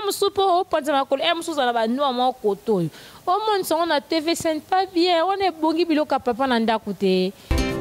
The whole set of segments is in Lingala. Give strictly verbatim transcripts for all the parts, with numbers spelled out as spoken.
soupe au point de ma collègue, M sous la nous à mon coteau. Au monde, on a T V, c'est pas bien. On est bon, qui bilo capable d'en côté.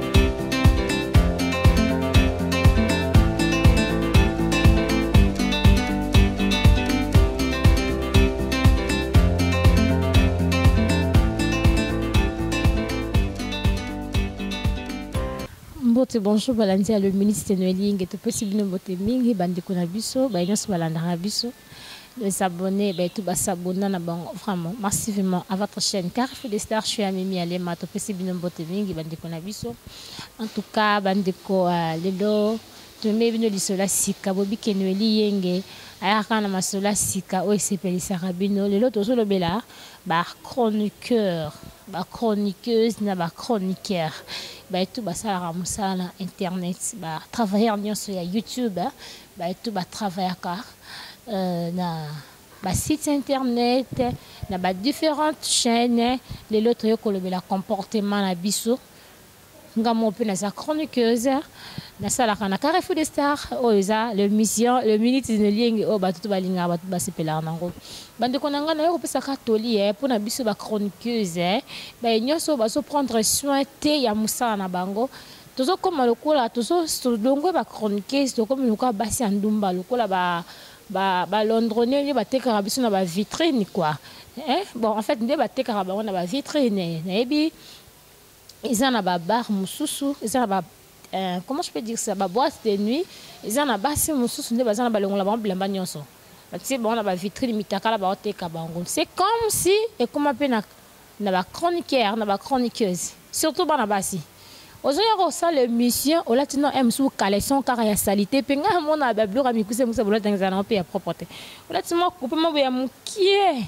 Bonjour, Balandia, le ministre Noeling est possible de voter mingi, bandiko na biso, ba nyos balanda na biso. Les abonnés, ben tout bas s'abonner na bango vraiment massivement à votre chaîne Carrefour des Stars. Je suis Mimi Alema, to possible de voter mingi, bandiko na biso. En tout cas, bandiko lelo, to me bino lisola sika, bobi kenweli yenge, ayaka na masola sika, o sepeli sarabino, lelo to solo bela, ba chroniqueur, ba chroniqueuse na ba chroniqueur. Bah tout bah ça la ça na internet bah travailler en sur YouTube bah tout bah travailler car euh, na bah site internet na bah différentes chaînes les autres yo ko la comportement na biso nga mo pe na sa chroniqueuse na sala kana Carrefour des Stars o eza le mission le minute de ligne o ba tout ba linga ba tout ba sepela nango bande konanga na yo pesa katoli eh pour na biso ba chroniqueuse ba nyoso ba so prendre soin te ya musala na bango tozo koma lokola tozo dongo ba chroniqueuse to comme lokola basi andumba lokola ba ba ba londronné ni ba tekara biso na ba vitrine quoi hein bon en fait ndé ba tekara ba na ba vitrine na ebi ils en a ba bar mususu ils en a ba Euh, comment je peux dire ça, ba boîte de nuit ils en a bassi mususu nde bazana balongola ba blamba nyonso c'est bon on a ba vitrine mitaka la ba oteka bango c'est comme si et comme appelle na na ba chroniqueur na ba chroniqueuse surtout bana basi ozoya ça le mission au latino m sous collection car ya salité penga mona ba blura mikuse musa bola tangana pe ya propreté au latino coupe mo ya mukie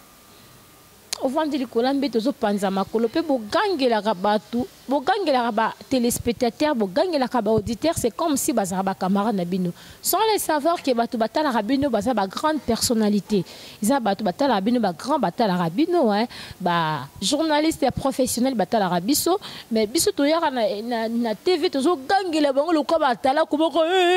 au vendre les colambes tozo panza makolo pe bo gangela rabatu bo gangela ba téléspectateurs bo gangela ba auditeurs c'est comme si bazara ba camarade na bino sans les savoir que batu batala rabino baza ba grande personnalité ils batu batala rabino ba grand batala rabino hein ba journaliste professionnel batala rabiso mais biso to yaka na na T V tozo gangela bango lo ko batala ko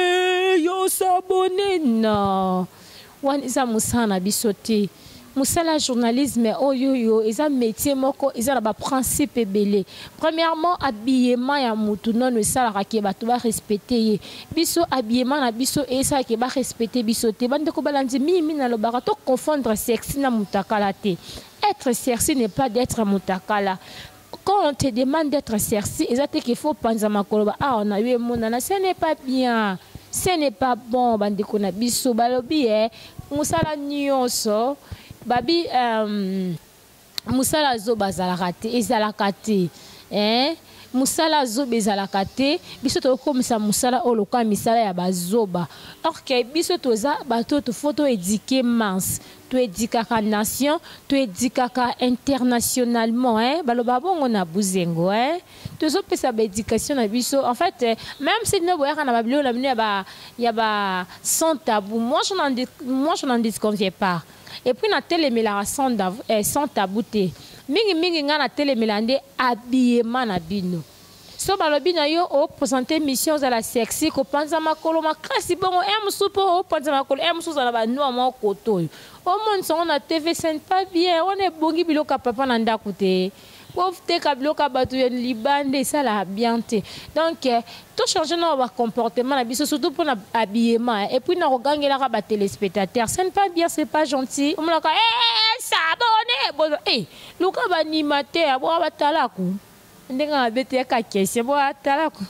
yo s'abonner non wan isa musana bisote musala journalisme oyo yo eza métier moko eza ba principe belé premièrement habillement ya mutu non le sala ke bato ba respecter biso habillement na biso esa ke ba respecter biso te bande ko balandi mimi na lo barato confondre sexy na mutakala te être sexy n'est pas d'être mutakala quand on te demande d'être sexy exactement qu'il faut penser makolo ah on a eu monana ce n'est pas bien ce n'est pas bon bande ko na biso balobi eh musala nyonso babi euh, musala zo bazalaka te ezalaka te hein musala zo bezalaka te biso to komisa musala o loka misala ya bazoba or que biso toza bato to photo éduquer mince to édikaka nation to édikaka internationalement hein baloba bongo na buzengo hein tozo pesa ba éducation na biso en fait même si no boya na babilo na mine ba ya ba sans tabou moi je n'en moi je n'en disconviens pas. Et puis na téléméla sans sans tabouté mingi mingi nga na téléméla ndé habillement na bino so balobi na yo o présenter mission za la sexy ko panza makolo makasi bongo em soupe o panza makolo em souza na ba noa mo koto o mon son na T V c'est pas bien on est bongi biloka papa na ndako te pauvre te kabloka batu en libande ça la bien te donc tout changer notre comportement na biso surtout pour l'habillement et puis na regangela ka ba téléspectateurs c'est pas bien c'est pas gentil on la ka eh s'abonner bon eh luka ba animateur bo ba talaku ndenga bete ka kese bo talaku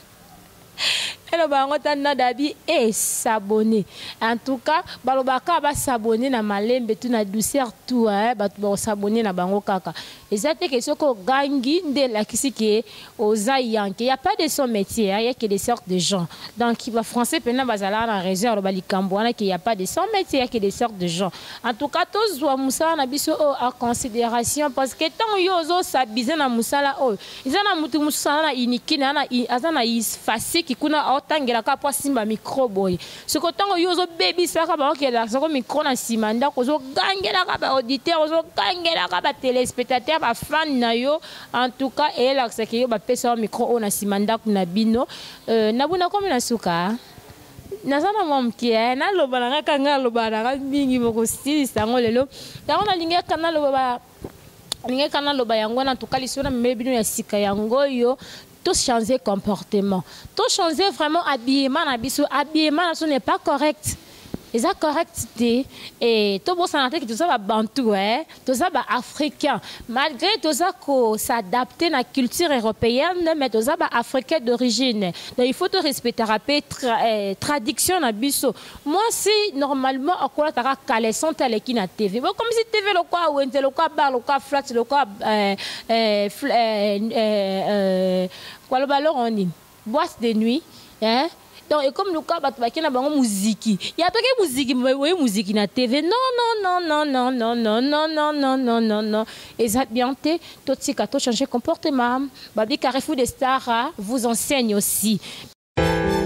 alors bango tanda dabi et s'abonner en tout cas balobaka ba s'abonner na malembe tout na douceur tout hein ba s'abonner na bango kaka exactement que ce ko gangi nde la kisiki ozayan qu'il y a pas de son métier il y a que des sortes de gens donc il va français pena bazala na réserve ba likambwana qu'il y a pas de son métier il y a que des sortes de gens en tout cas tous wa musala na biso en considération parce que tant yo zo sabize na musala o izana mutu musala na inikina na azana is facile qui kuna otangela ka po simba micro boy ce que tant yo zo baby ça ka ba okela ça ko micro na simanda ko zo gangela ka ba auditeur zo gangela ka ba téléspectateur ba fan na yo en tout cas et là c'est que yo ba pesa micro on a simanda kuna bino euh na buna comme na suka nazana mom ki na loba na kanga loba na mingi boko style sango lelo tango na linga kana loba linga kana loba yango na tukaliso na mebino ya sika yango yo tout changer comportement tout changer vraiment habillement na biso habillement ce n'est pas correct. Et ça correcté et tout bon ça que tout ça va bantou hein tout ça va africain malgré tout ça qu'on s'adapter à la culture européenne mais tout ça va africain d'origine donc il faut te respecter rapper tra, eh, traduction na biso moi si normalement à quoi ta caleçon telle qui na T V bon comme si T V le quoi ou le quoi bar le quoi flat le quoi euh euh euh quoi le ballon on dit boîte de nuit hein. Donc, et comme le cas, il y a une musique. Il y a une musique, une musique na T V. Non, non, non, non, non, non, non, non, non, non, non, non. Et ça, bien, tout ce qui a changé comportement. Babi Carrefour des Stars vous enseigne aussi. Eh,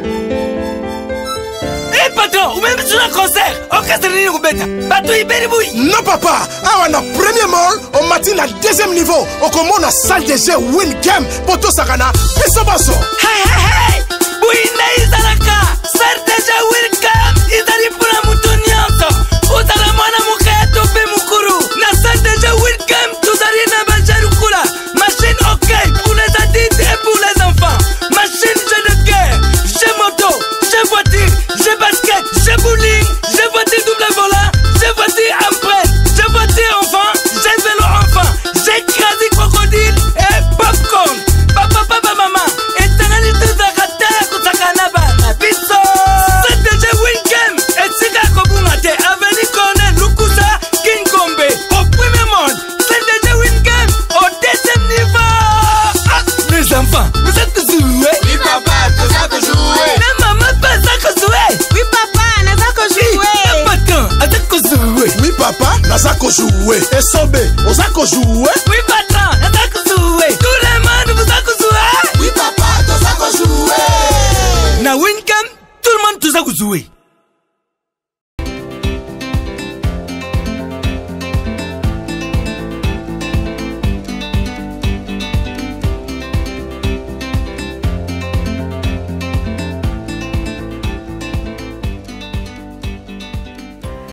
patron, ou même sur un concert, orchestre ni Roubeta. Batou Iberiboui. Non, papa. Ah, on a premier mall, on matin à deuxième niveau. On commence la salle de jeu Win Game. Poto Sakana, Pisobaso. Hey, hey, hey. Buina izalaka sarteja welcome idari pura mutunyanto utara mwana mukato pe mukuru na sarteja welcome tuzari na bajarukula machine OK pour les adultes et pour les enfants machine jeu de guerre jeu moto jeu voiture jeu basket jeu bowling jeu voiture double volant jeu voiture empreinte jeu voiture enfant jeu vélo enfant jeu crasi crocodile et popcorn papa papa maman et tanali tuzaka Biso C D G Wingame et Sika Kobungate Avenue Cornel Lukusa King Kombe au premier monde C D G Wingame au deuxième niveau. Ah, les enfants, vous êtes joués? Oui papa, tu as que jouer. Mais maman, pas ça que jouer. Oui papa, n'a pas que jouer. Pas tant, à ça que jouer. Oui papa, n'a pas que jouer. Et Sobe, on a que jouer. Oui patron, n'a pas que jouer. Tous les